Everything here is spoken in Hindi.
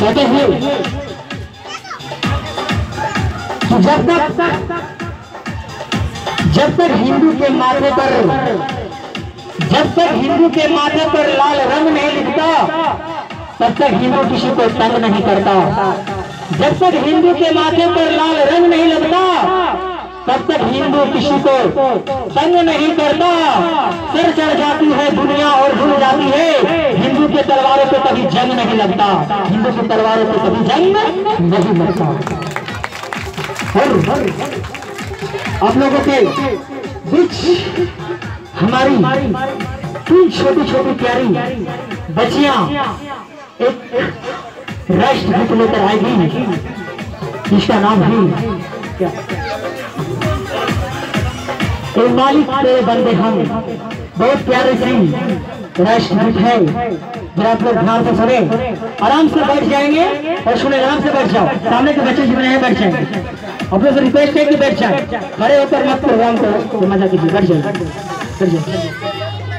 कहते हैं कि जब तक हिंदू के माथे पर लाल रंग नहीं लिखता तब तक हिंदू किसी को तंग नहीं करता। जब तक हिंदू के माथे पर लाल रंग नहीं लगता तब तक हिंदू किसी को तंग नहीं करता। सर चढ़ जाती है दुनिया और भूल जाती है, हिंदू के तलवारों पे कभी जंग नहीं लगता। हिंदू की तलवारों पे कभी जंग नहीं लगता। आप लोगों के बीच हमारी तीन छोटी छोटी प्यारी बच्चियां एक राष्ट्रगीत लेकर आएगी, इसका नाम है क्या? मालिक तेरे बंदे हम, बहुत प्यारे सी राष्ट्रगीत है। जरा आप लोग ध्यान से सुने, आराम से बैठ जाएंगे और सुने, आराम से बैठ जाओ। सामने के बच्चे जितने हैं बैठ जाएंगे। आप लोग से रिक्वेस्ट है कि बैठ जाए, खड़े होकर मत प्रोग्राम को मजा कीजिए, बैठ जाए।